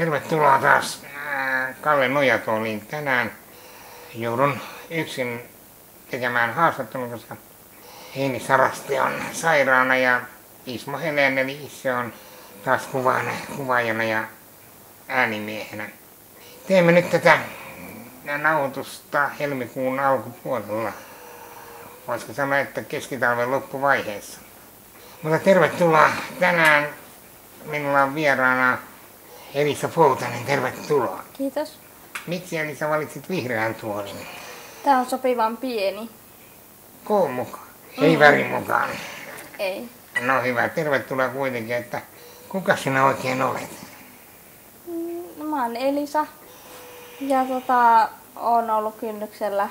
Tervetuloa taas Kalle Nojatuoliin. Tänään joudun yksin tekemään haastattelun, koska Heini Sarasti on sairaana ja Ismo Helen eli Isse on taas kuvaajana ja äänimiehenä. Teemme nyt tätä nauhoitusta helmikuun alkupuolella. Voisiko sanoa, että keskitalven loppuvaiheessa. Mutta tervetuloa. Tänään minulla on vieraana Elisa Poutanen, tervetuloa. Kiitos. Miksi Elisa valitsit vihreän tuolin? Tää on sopivan pieni. Koon mukaan. Ei värin mukaan. Ei. No hyvä, tervetuloa kuitenkin, että kuka sinä oikein olet? No, mä oon Elisa ja oon ollut kynnyksellä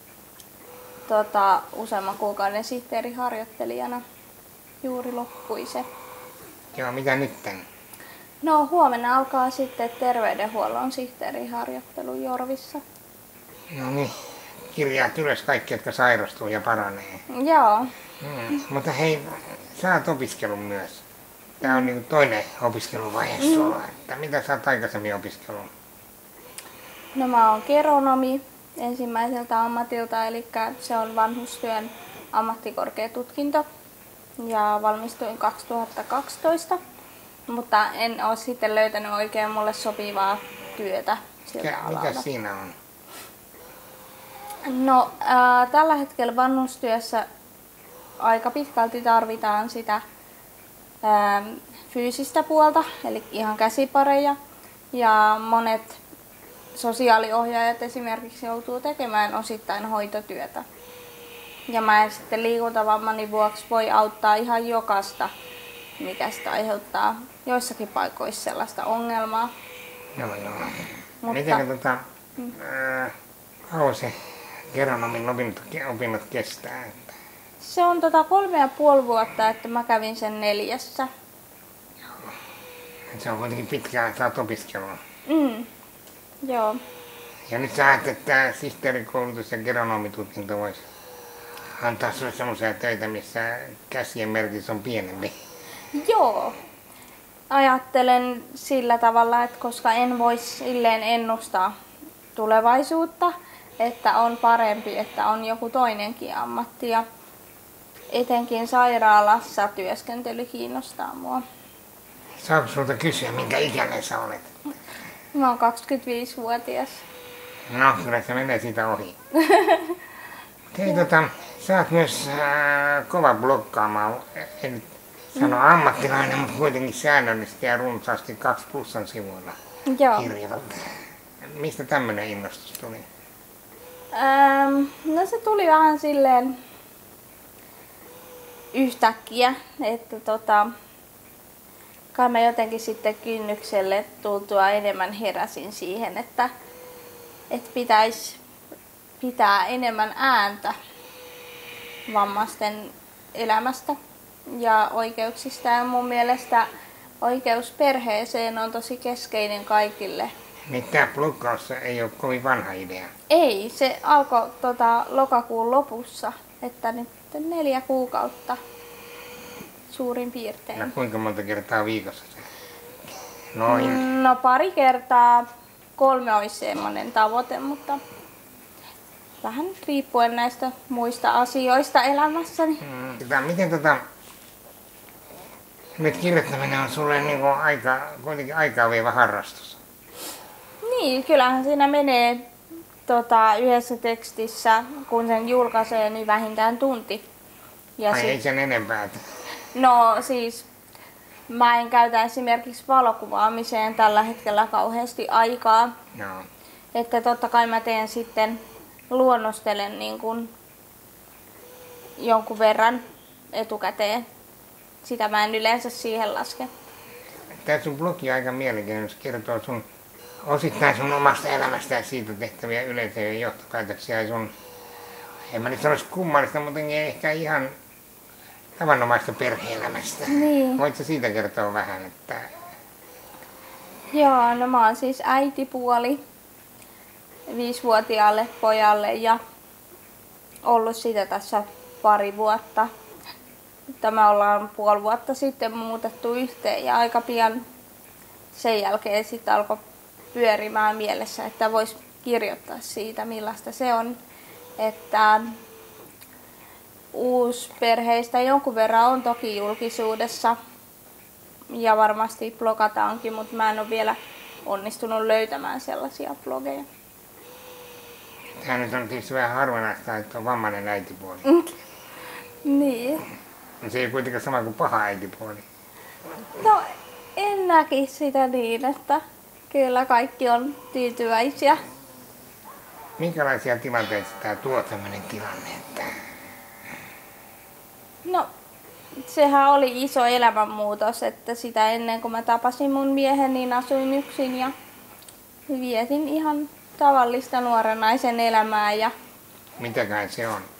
useamman kuukauden sihteeriharjoittelijana. Juuri loppui se. Joo, mitä nyt tän? No huomenna alkaa sitten terveydenhuollon sihteeriharjoittelu Jorvissa. No niin, kirjaat ylös kaikki, jotka sairastuu ja paranee. Joo. Mutta hei, sä oot opiskellut myös. Tää on niinku toinen opiskeluvaihe sulla. Että mitä sä oot aikaisemmin opiskellut? No mä oon geronomi ensimmäiseltä ammatilta, eli se on vanhustyön ammattikorkeatutkinto. Ja valmistuin 2012, mutta en ole sitten löytänyt oikein mulle sopivaa työtä siltä alalta. Mikä siinä on? No tällä hetkellä vanhustyössä aika pitkälti tarvitaan sitä fyysistä puolta, eli ihan käsipareja. Ja monet sosiaaliohjaajat esimerkiksi joutuu tekemään osittain hoitotyötä. Ja mä en sitten liikuntavammani vuoksi voi auttaa ihan jokaista, mikä sitä aiheuttaa joissakin paikoissa sellaista ongelmaa. Joo. Mutta Miten kauan se geronomin opinnot kestää? se on 3,5 vuotta, että mä kävin sen 4. Se on kuitenkin pitkään, sä oot opiskellut. Joo. Ja nyt sä ajattelet, että tämä sihteerikoulutus ja geronomitutkinto voisi antaa sulle semmoisia töitä, missä käsien merkitys on pienempi. Joo. Ajattelen sillä tavalla, että koska en voi silleen ennustaa tulevaisuutta, että on parempi, että on joku toinenkin ammatti. Ja etenkin sairaalassa työskentely kiinnostaa mua. Saanko sulta kysyä, minkä ikäinen sä olet? Mä oon 25-vuotias. No, kyllä se menee siitä ohi. Hei, sä oot myös kova blokkaamaan, en sano ammattilainen, mutta kuitenkin säännöllisesti ja runsaasti 2+ sivuilla Joo. kirjoitat. Mistä tämmönen innostus tuli? No se tuli vähän silleen yhtäkkiä, että kai mä jotenkin sitten kynnykselle tultua enemmän heräsin siihen, että pitäisi pitää enemmän ääntä vammaisten elämästä ja oikeuksista. Ja mun mielestä oikeus perheeseen on tosi keskeinen kaikille. Niin tää blokkaus ei ole kovin vanha idea. Ei, se alkoi lokakuun lopussa, että nyt 4 kuukautta suurin piirtein. No kuinka monta kertaa viikossa se? Noin. No 2 kertaa, 3 olisi semmoinen tavoite, mutta vähän riippuen näistä muista asioista elämässäni. Miten nyt kirjoittaminen on sulle niinku kuitenkin aikaa vievä harrastus? Niin, kyllähän siinä menee yhdessä tekstissä, kun sen julkaisee, niin vähintään tunti. Ja Ei sen enempää. No siis mä en käytä esimerkiksi valokuvaamiseen tällä hetkellä kauheasti aikaa. Joo. Että totta kai mä teen sitten, luonnostelen niin kuin jonkun verran etukäteen. Sitä mä en yleensä siihen laske. Tää sun blogi on aika mielenkiintoinen, se kertoo osittain sun omasta elämästä ja siitä tehtäviä yleisiä johtopäätöksiä. En mä nyt sanoisi kummallista, mutta ehkä ihan tavanomaista perhe-elämästä. Niin. Voitko siitä kertoa vähän? Joo, no mä oon siis äitipuoli 5-vuotiaalle pojalle ja ollut sitä tässä 2 vuotta. Tämä ollaan 5,5 vuotta sitten muutettu yhteen ja aika pian sen jälkeen sitten alkoi pyörimään mielessä, että voisi kirjoittaa siitä, millaista se on. Että uusperheistä jonkun verran on toki julkisuudessa ja varmasti blogataankin, mutta mä en ole vielä onnistunut löytämään sellaisia blogeja. Tämä nyt on tietysti vähän harvinaista, että on vammainen äitipuoli. Niin. Se ei kuitenkaan sama kuin paha äitipuoli. No, en näkisi sitä niin, että kyllä kaikki on tyytyväisiä. Minkälaisia tilanteita tämä tuo tämmöinen tilanne? Että... No, sehän oli iso elämänmuutos, että sitä ennen kuin mä tapasin mun miehen, niin asuin yksin ja vietin ihan tavallista nuoren naisen elämää. Ja, mitäkään se on?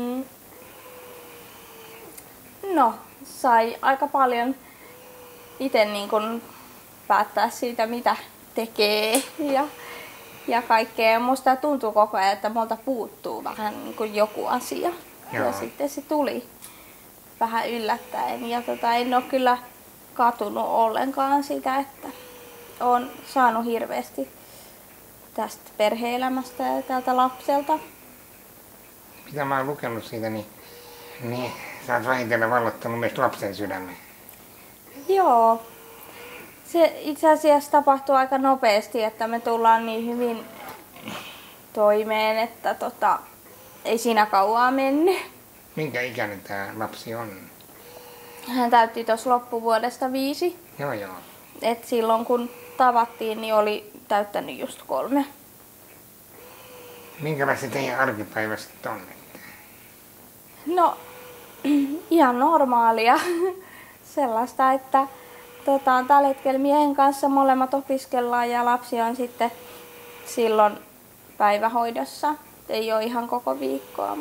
No, sai aika paljon itse niin kun päättää siitä, mitä tekee ja kaikkea. Musta tuntuu koko ajan, että multa puuttuu vähän niin kuin joku asia. Joo. Ja sitten se tuli vähän yllättäen. Ja en ole kyllä katunut ollenkaan sitä, että olen saanut hirveästi tästä perhe-elämästä ja tältä lapselta. Mitä mä oon lukenut siitä, niin sä oot vähitellen vallottanut myös lapsen sydämen. Joo. Se itse asiassa tapahtuu aika nopeasti, että me tullaan niin hyvin toimeen, että ei siinä kauaa mennyt. Minkä ikäinen tää lapsi on? Hän täytti tuossa loppuvuodesta 5. Joo. Et silloin kun tavattiin, niin oli täyttänyt just 3. Minkälaista teidän arkipäivä sitten on? No, ihan normaalia. Sellaista, että tällä hetkellä miehen kanssa molemmat opiskellaan ja lapsi on sitten silloin päivähoidossa. Ei ole ihan koko viikkoa,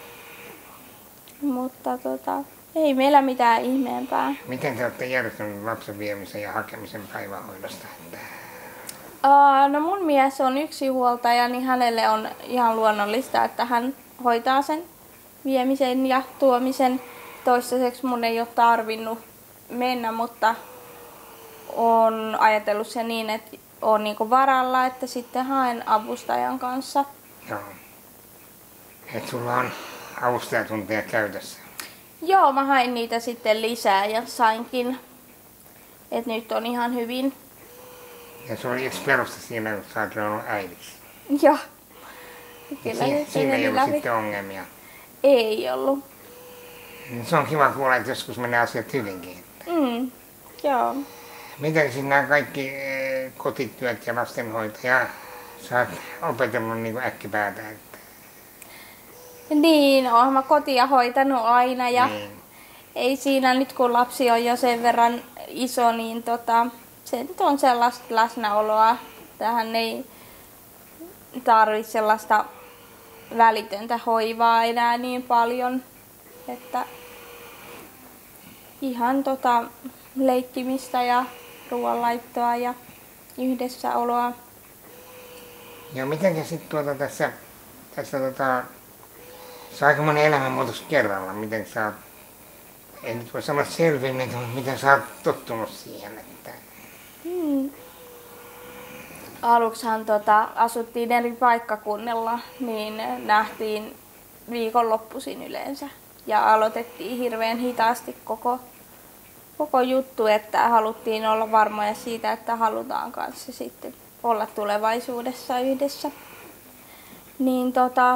mutta ei meillä mitään ihmeempää. Miten te olette järjestänyt lapsen viemisen ja hakemisen päivähoidosta? No mun mies on yksinhuoltaja, niin hänelle on ihan luonnollista, että hän hoitaa sen viemisen ja tuomisen. Toistaiseksi mun ei ole tarvinnut mennä, mutta on ajatellut se niin, että on niinku varalla, että sitten haen avustajan kanssa. Joo. Et sulla on avustajatunteja käytössä? Joo, mä hain niitä sitten lisää ja sainkin. Et nyt on ihan hyvin. Ja se oli yksi peruste siinä, kun sä oot ollut äidiksi. Joo. Kyllä Siinä ei ollut sitten ongelmia. Ei ollut. Se on kiva kuulla, että joskus menee asiat hyvinkin. Joo. Miten siis nämä kaikki kotityöt ja lastenhoito ja sä oot opetellut niin kuin äkkipäätä? Että... Niin, oon mä kotia hoitanut aina ja niin. Ei siinä nyt kun lapsi on jo sen verran iso, niin se nyt on sellaista läsnäoloa. Tähän ei tarvitse sellaista välitöntä hoivaa enää niin paljon, että ihan leikkimistä ja ruoanlaittoa ja yhdessäoloa. Ja mitenkä sitten tässä se on aikamoinen elämänmuutos kerralla, miten sä oot, ei nyt voi sanoa selvinnyt, mutta miten sä oot tottunut siihen, että... Aluksihan asuttiin eri paikkakunnilla, niin nähtiin viikonloppuisin yleensä. Ja aloitettiin hirveän hitaasti koko juttu, että haluttiin olla varmoja siitä, että halutaan kanssa sitten olla tulevaisuudessa yhdessä. Niin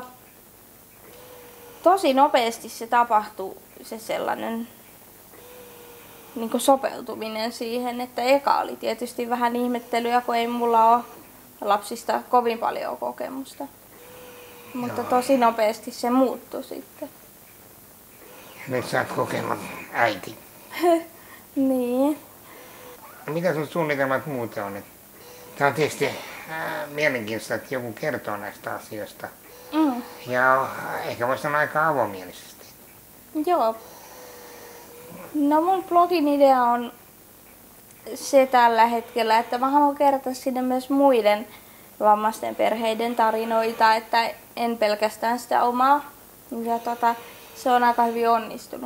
tosi nopeasti se tapahtui se sellainen niin kuin sopeutuminen siihen, että eka oli tietysti vähän ihmettelyä, kun ei mulla ole lapsista kovin paljon kokemusta. Mutta tosi nopeasti se muuttui sitten. Nyt sä oot kokenut äiti. Niin. Mitä sun suunnitelmat muuten on? Tämä on tietysti mielenkiintoista, että joku kertoo näistä asioista. Ja ehkä voisi sanoa aika avomielisesti. Joo. No mun blogin idea on se tällä hetkellä, että mä haluan kertoa sinne myös muiden vammaisten perheiden tarinoita, että en pelkästään sitä omaa. Ja se on aika hyvin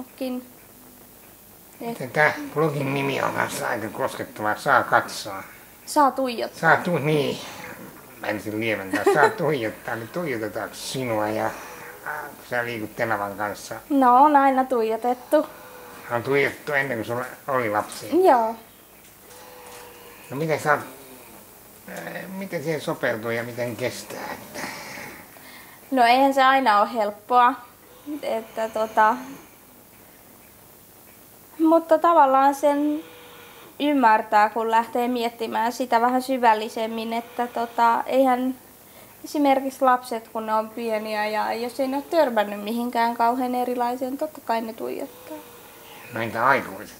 onnistunutkin. Tämä blogin nimi on kanssa aika koskettava, saa katsoa. Saa tuijottaa. Niin. Mä ensin lieventää. Saa tuijottaa, niin tuijotetaanko sinua ja kun sä liikut tenavan kanssa? No on aina tuijotettu. On tuijottu ennen kuin sulla oli lapsia. Joo. No miten siihen sopeutuu ja miten kestää? No eihän se aina ole helppoa. Mutta tavallaan sen ymmärtää, kun lähtee miettimään sitä vähän syvällisemmin, että eihän esimerkiksi lapset, kun ne on pieniä ja jos ei ne ole törmännyt mihinkään kauhean erilaiseen, totta kai ne tuijottaa. No entä aikuiset?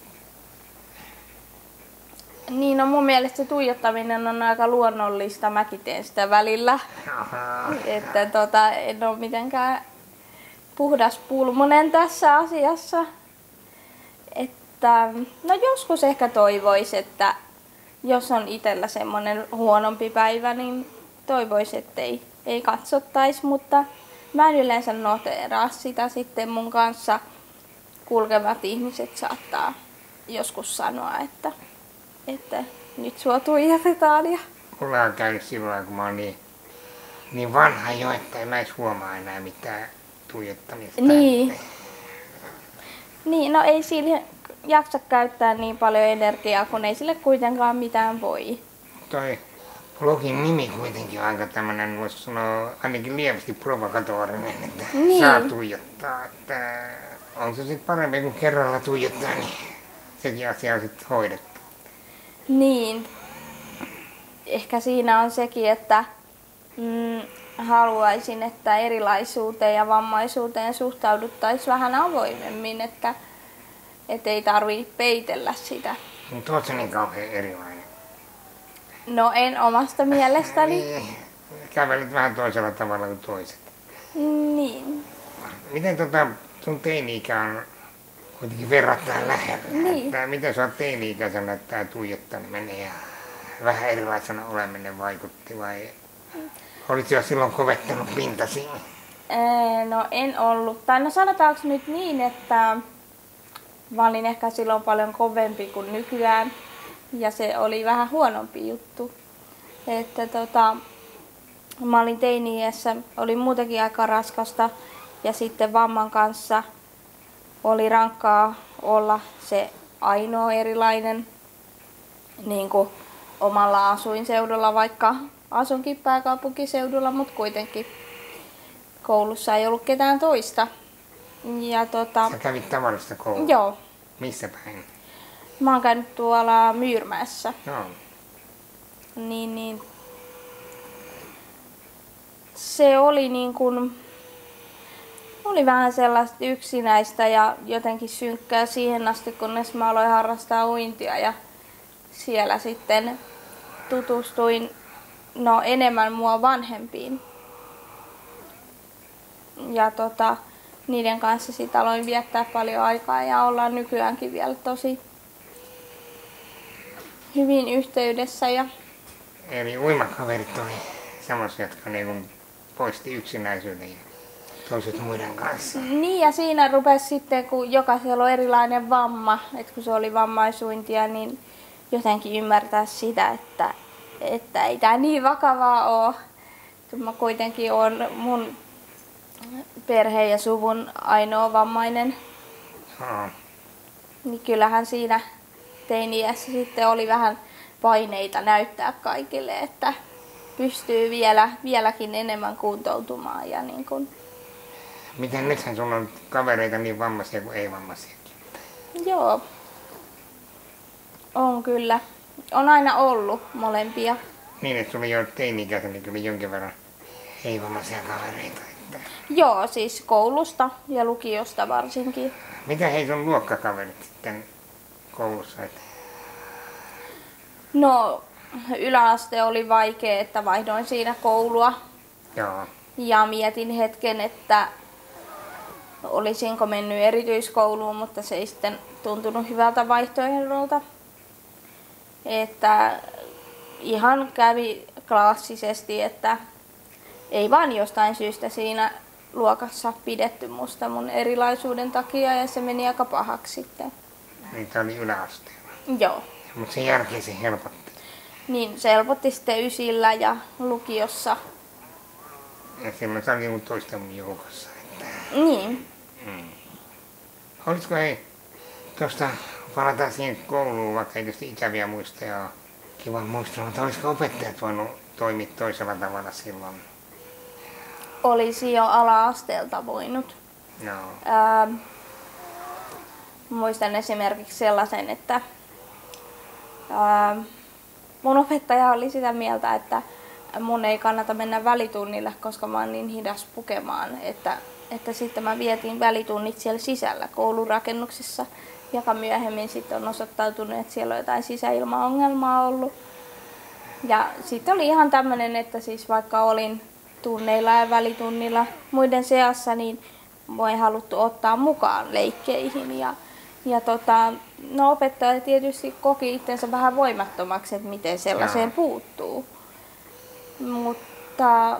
Niin, no mun mielestä se tuijottaminen on aika luonnollista, mäkin teen sitä välillä. Että en ole mitenkään puhdaspulmunen tässä asiassa. No joskus ehkä toivoisi, että jos on itsellä semmoinen huonompi päivä, niin toivoisi, ettei ei katsottaisi, mutta mä en yleensä noteeraa sitä sitten mun kanssa kulkevat ihmiset saattaa joskus sanoa, että nyt sua tuijotetaan. Mulla on käynyt silloin, kun mä oon niin vanha jo, että en mä edes huomaa enää mitään tuijottamista. Niin, no ei sillä jaksa käyttää niin paljon energiaa, kun ei sille kuitenkaan mitään voi. Toi blogin nimi kuitenkin on aika tämmönen, voisi sanoa ainakin lievästi provokatorinen, että saa tuijottaa. Että on se sitten parempi, kun kerralla tuijottaa, niin sekin asia on sitten hoidettu. Niin. Ehkä siinä on sekin, että haluaisin, että erilaisuuteen ja vammaisuuteen suhtauduttaisiin vähän avoimemmin, että ei tarvitse peitellä sitä. Mutta oot sä niin kauhean erilainen? No en omasta mielestäni. Kävelet vähän toisella tavalla kuin toiset. Niin. Miten sun teini-ikä on kuitenkin verrattain lähellä? Niin. Että miten sä oot teini-ikäisenä, että tää tuijottaminen ja vähän erilaisena oleminen vaikutti vai olit jo silloin kovettanut pintasi? No en ollut. Tai no sanotaanko nyt niin, että mä olin ehkä silloin paljon kovempi kuin nykyään ja se oli vähän huonompi juttu. Että mä olin teini-iässä, oli muutenkin aika raskasta ja sitten vamman kanssa oli rankkaa olla se ainoa erilainen niin kuin omalla asuinseudulla, vaikka asunkin pääkaupunkiseudulla, mutta kuitenkin koulussa ei ollut ketään toista. Ja Sä kävit tavallista koulua? Joo. Missä päin? Mä oon käynyt tuolla Myyrmäessä. Joo. Niin. Se oli niin kuin, oli vähän sellaista yksinäistä ja jotenkin synkkää siihen asti, kunnes mä aloin harrastaa uintia ja siellä sitten tutustuin enemmän mua vanhempiin. Ja niiden kanssa sit aloin viettää paljon aikaa ja ollaan nykyäänkin vielä tosi hyvin yhteydessä. Eli uimakaverit oli semmoisia, jotka niin poisti yksinäisyyden ja toiset muiden kanssa. Niin ja siinä rupesi sitten, kun jokaisella on erilainen vamma, että kun se oli vammaisuintia, niin jotenkin ymmärtää sitä, että ei tää niin vakavaa ole. Mä kuitenkin on mun perheen ja suvun ainoa vammainen. Niin kyllähän siinä teini-iässä sitten oli vähän paineita näyttää kaikille, että pystyy vieläkin enemmän kuntoutumaan. Ja niin kun. Miten nythän sulla on kavereita niin vammaisia kuin ei-vammaisiakin? Joo, on kyllä. On aina ollut molempia. Niin, että sulla jo teini-ikäisenä kyllä jonkin verran ei-vammaisia kavereita. Joo, siis koulusta ja lukiosta varsinkin. Mitä hei sun luokkakaverit sitten koulussa? No, yläaste oli vaikea, että vaihdoin siinä koulua. Joo. Ja mietin hetken, että olisinko mennyt erityiskouluun, mutta se ei sitten tuntunut hyvältä vaihtoehdolta. Että ihan kävi klassisesti, että ei vaan jostain syystä siinä luokassa pidetty musta mun erilaisuuden takia ja se meni aika pahaksi sitten. Niin tää oli yläasteella? Joo. Mutta sen jälkeen se helpotti? Niin se helpotti sitten ysillä ja lukiossa. Ja silloin sä olit toisten joukossa. Että... Niin. Olisiko hei, tuosta palataan siihen kouluun, vaikka ei tietysti ikäviä muistoja ole kiva muistaa, mutta olisiko opettajat voinut toimia toisella tavalla silloin? Olisi jo ala-asteelta voinut. No. Muistan esimerkiksi sellaisen, että mun opettaja oli sitä mieltä, että mun ei kannata mennä välitunnille, koska mä oon niin hidas pukemaan, että sitten mä vietiin välitunnit siellä sisällä koulurakennuksessa, joka myöhemmin sitten on osoittautunut, että siellä on jotain sisäilmaongelmaa ollut. Ja sitten oli ihan tämmöinen, että siis vaikka olin tunneilla ja välitunnilla muiden seassa, niin mua ei haluttu ottaa mukaan leikkeihin. No opettaja tietysti koki itsensä vähän voimattomaksi, että miten sellaiseen puuttuu. Mutta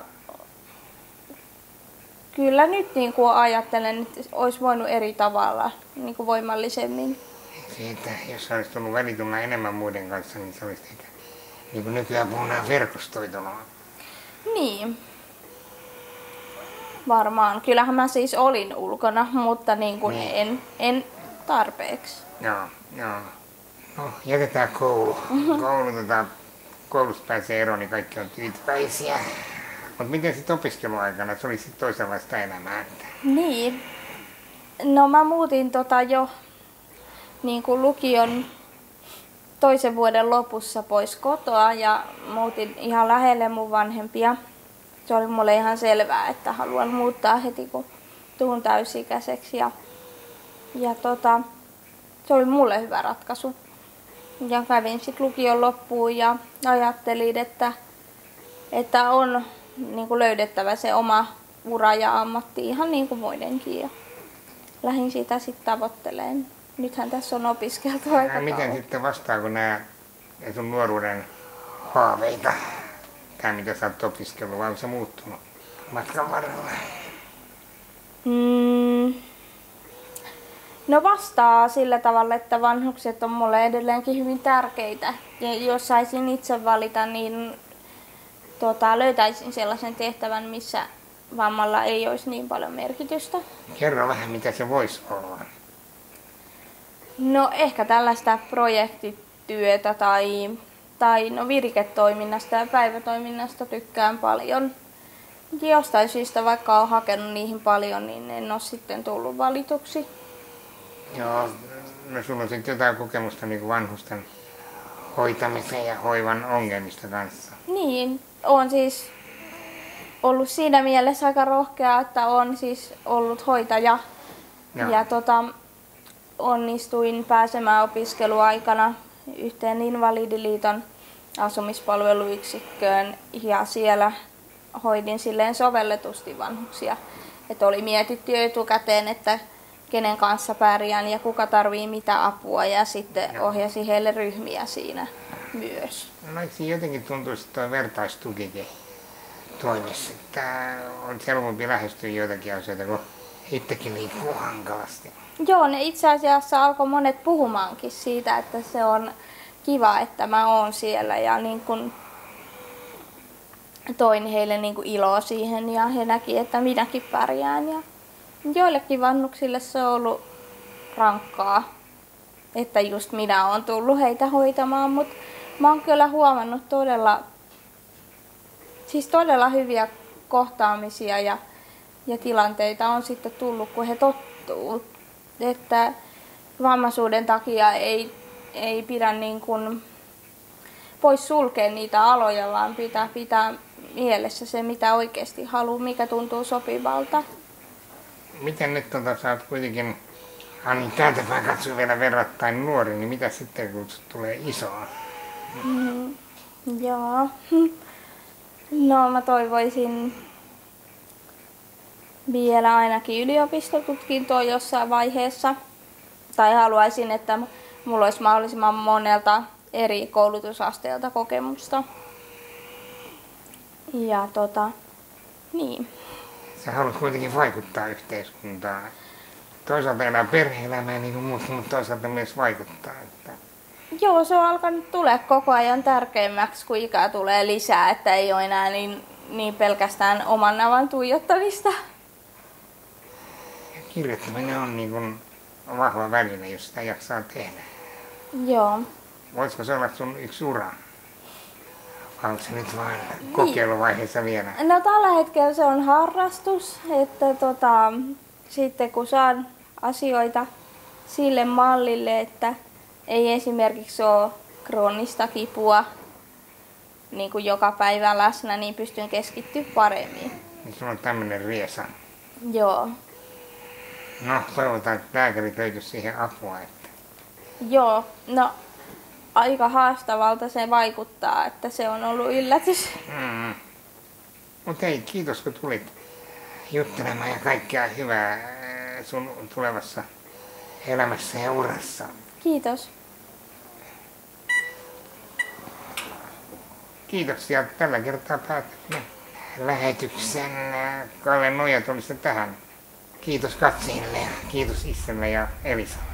kyllä nyt niin kuin ajattelen, että olisi voinut eri tavalla niin kuin voimallisemmin. Siitä, jos olisi tullut välitunnilla enemmän muiden kanssa, niin se olisi ehkä, niin kuin nykyään puhutaan, verkostoituna. Niin. Varmaan. Kyllähän mä siis olin ulkona, mutta niin kuin en tarpeeksi. Joo. No, jätetään koulu. Koulusta pääsee eroon, niin kaikki on tyytyväisiä. Mutta miten sitten opiskeluaikana? Se oli sitten toisenlaista elämää. Niin. No mä muutin jo niin kuin lukion toisen vuoden lopussa pois kotoa ja muutin ihan lähelle mun vanhempia. Se oli mulle ihan selvää, että haluan muuttaa heti kun tuun täysikäiseksi. Se oli mulle hyvä ratkaisu. Ja kävin sitten lukion loppuun ja ajattelin, että on niin kuin löydettävä se oma ura ja ammatti ihan niin kuin muidenkin. Ja lähdin sitä sitten tavoittelemaan. Nythän tässä on opiskeltu aika kauan. Miten sitten vastaako nämä sun nuoruuden haaveita? Tai mitä sä oot opiskellut, vai onko se muuttunut matkan varrella? No vastaa sillä tavalla, että vanhukset on mulle edelleenkin hyvin tärkeitä. Ja jos saisin itse valita, niin löytäisin sellaisen tehtävän, missä vammalla ei olisi niin paljon merkitystä. Kerro vähän, mitä se voisi olla. No ehkä tällaista projektityötä tai viriketoiminnasta ja päivätoiminnasta tykkään paljon. Jostain syystä, vaikka olen hakenut niihin paljon, niin en ole sitten tullut valituksi. Joo, no sulla on sitten jotain kokemusta niin kuin vanhusten hoitamisen ja hoivan ongelmista kanssa. Niin, olen siis ollut siinä mielessä aika rohkea, että olen siis ollut hoitaja. Joo. Ja onnistuin pääsemään opiskeluaikana yhteen Invalidiliiton asumispalveluyksikköön ja siellä hoidin silleen sovelletusti vanhuksia. Että oli mietitty jo etukäteen, että kenen kanssa pärjään ja kuka tarvii mitä apua ja sitten ohjasi heille ryhmiä siinä myös. No jotenkin tuntuisi, että tuo vertaistukikin toimisi. Että on helpompi lähestyä joitakin asioita, kun itsekin liikkuu hankalasti. Joo, ne itse asiassa alkoi monet puhumaankin siitä, että se on kiva, että mä oon siellä ja niin kun toin heille niin kun iloa siihen ja he näki, että minäkin pärjään. Ja joillekin vanhuksille se on ollut rankkaa, että just minä oon tullut heitä hoitamaan, mutta mä oon kyllä huomannut todella hyviä kohtaamisia ja tilanteita on sitten tullut, kun he tottuu. Että vammaisuuden takia ei pidä niin kuin pois sulkea niitä aloja, vaan pitää mielessä se, mitä oikeasti haluaa, mikä tuntuu sopivalta. Miten nyt sä oot kuitenkin, täältä päin katsoa vielä verrattain nuori, niin mitä sitten kun tulee isoa? Joo. No mä toivoisin vielä ainakin yliopistotutkintoa jossain vaiheessa. Tai haluaisin, että mulla olisi mahdollisimman monelta eri koulutusasteelta kokemusta. Ja niin. Sä haluat kuitenkin vaikuttaa yhteiskuntaan. Toisaalta elää perhe-elämää niin kuin muut, mutta toisaalta myös vaikuttaa. Että... Joo, se on alkanut tulee koko ajan tärkeämmäksi, kun ikää tulee lisää, että ei ole enää niin pelkästään oman navan tuijottamista. Kirjoittaminen on niin kuin vahva väline, jos sitä jaksaa tehdä. Joo. Voisiko se olla sun yksi ura? Vai onko se nyt vain kokeiluvaiheessa vielä? No tällä hetkellä se on harrastus, että sitten kun saan asioita sille mallille, että ei esimerkiksi ole kroonista kipua niin kuin joka päivä läsnä, niin pystyn keskittyä paremmin. Niin sulla on tämmöinen riesa. Joo. No, toivotaan, että lääkärit löytyisi siihen apua. Että... Joo, no aika haastavalta se vaikuttaa, että se on ollut yllätys. Mutta hei, kiitos kun tulit juttelemaan ja kaikkea hyvää sun tulevassa elämässä ja urassa. Kiitos. Kiitoksia. Tällä kertaa päätämme lähetyksen. Kalle Noja tuli tähän. Kiitos katsojille ja kiitos Isselle ja Elisalle.